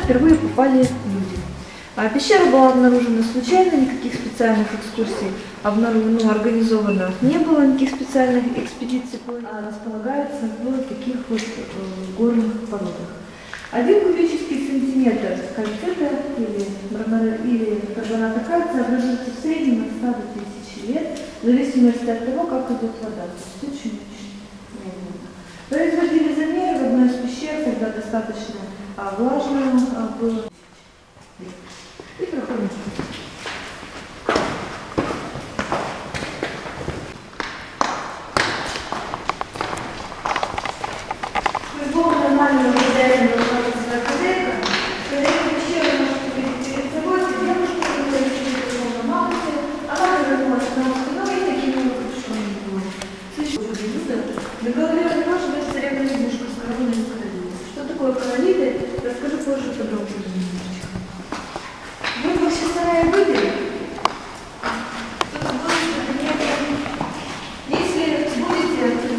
впервые попали люди. Пещера была обнаружена случайно, никаких специальных экскурсий организовано не было, никаких специальных экспедиций, располагается в таких вот горных породах. 1 кубический сантиметр кальцита или карбоната кальция образуется в среднем от 100 до 1000 лет, в зависимости от того, как идет вода. То есть очень-очень медленно. Производили замеры в одной из пещер, когда достаточно влажно было. И проходим. Любого нормального хозяина должна быть своя хозяйка. Хозяйка пещеры может увидеть перед собой девушку, которая лежит в мамке, она повернулась на спиной и таким образом, что он не было. Слышите, на голове каждого серебряная игрушка с короной из королевы. Что такое королиды, расскажу позже подробнее. Вы вообще сарая видели? Если будете...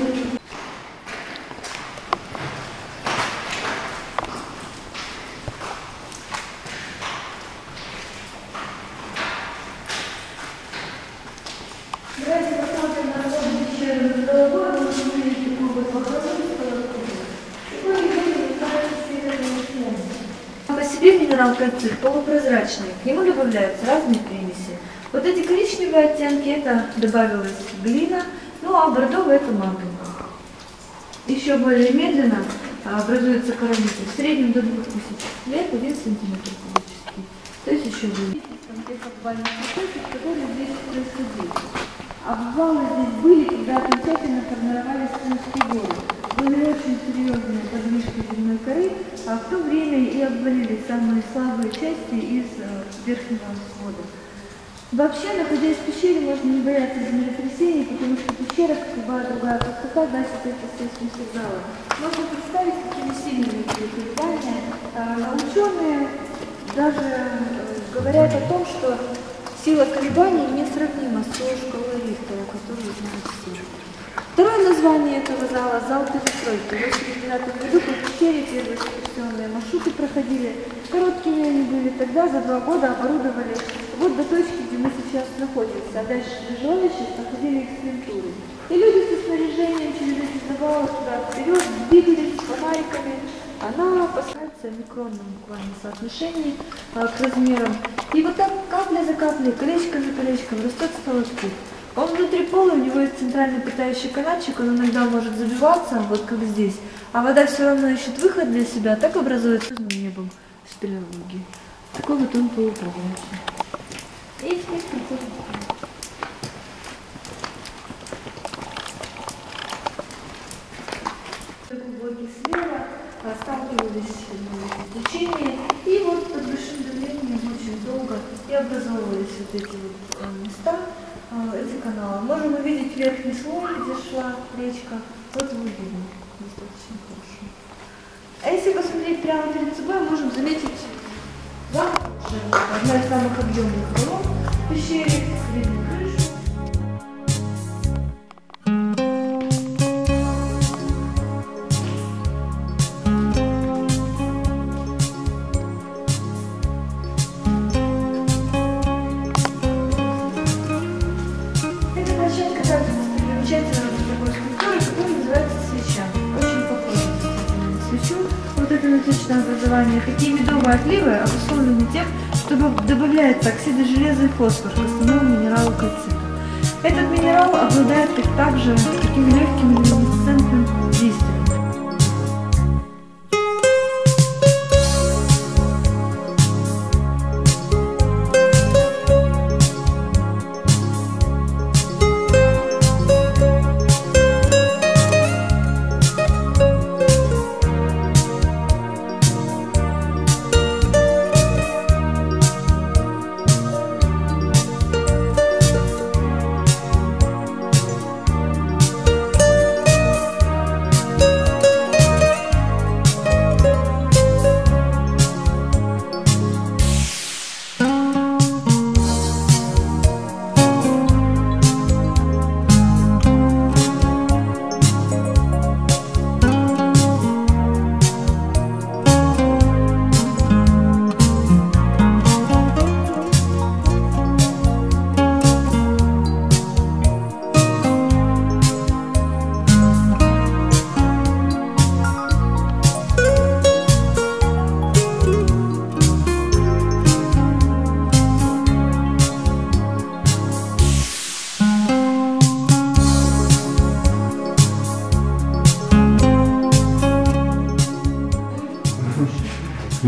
Давайте посмотрим на работу пещеры над головой, мы можем увидеть такую вот вокруг. Такой явление называется северный слон. По себе минерал кальцит полупрозрачный, к нему добавляются разные примеси. Вот эти коричневые оттенки, это добавилась глина, ну а бордовый это магний. Еще более медленно образуется королиты, в среднем до 2000 лет 1 сантиметр кубический. То есть еще более. Которые здесь происходили. Обвалы здесь были, когда окончательно формировались Крымские горы. Были очень серьезные подвижки земной коры, а в то время и обвалились самые слабые части из верхнего свода. Вообще, находясь в пещере, можно не бояться землетрясений, потому что пещера, как любая другая пустота, даст это естественный сигнал. Можно представить, какими сильными были колебания. Ученые даже говорят о том, что сила колебаний несравнима с той шкалой Рихтера, которую знают все. Второе название этого зала – зал перестройки. В 1989 году по пещере первые экскурсионные маршруты проходили. Короткими они были тогда, за 2 года оборудовали вот до точки, где мы сейчас находимся. А дальше желающие проходили экспертуры. И люди со снаряжением через эти завалы туда-вперед двигались с фонариками. Она посылается в микронном буквально соотношении к размерам. И вот так капля за каплей, колечко за колечком растет сталактит. Он внутри пола, у него есть центральный питающий канатчик, он иногда может забиваться, вот как здесь, а вода все равно ищет выход для себя, так образуется небом спелеологии. Такой вот он полупрозрачный. И теперь проходим. Глубокий слева, сталкивались в течение, и вот под большим давлением очень долго и образовывались вот эти вот места, эти каналы. Можем увидеть верхний слой, где шла речка, вот мы видим достаточно хорошо. А если посмотреть прямо перед собой, можем заметить одна из самых объемных колонн в пещере, видно крышу. Образование. Такие медовые отливы обусловлены тем, что добавляется оксиды железа и фосфор к основному минералу кальцита. Этот минерал обладает также таким легким люминесцентным действием.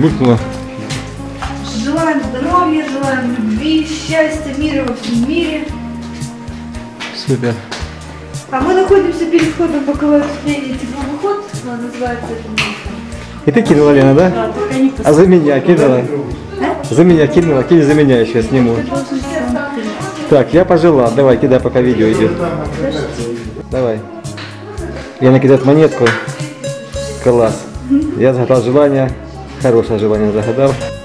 Булькнуло. Желаем здоровья, желаем любви, счастья, мира во всем мире. Супер. А мы находимся перед входом в боковое ответвление тепловой ход, называется это место. И ты кинула, Лена, да? Да, только не А за меня кинула? За меня кинула, кинь за меня еще сниму. Так, я пожелал. Давай, кидай, пока видео идет. Давай. Я накидаю монетку. Класс. Я загадал желание. Хорошее желание загадал.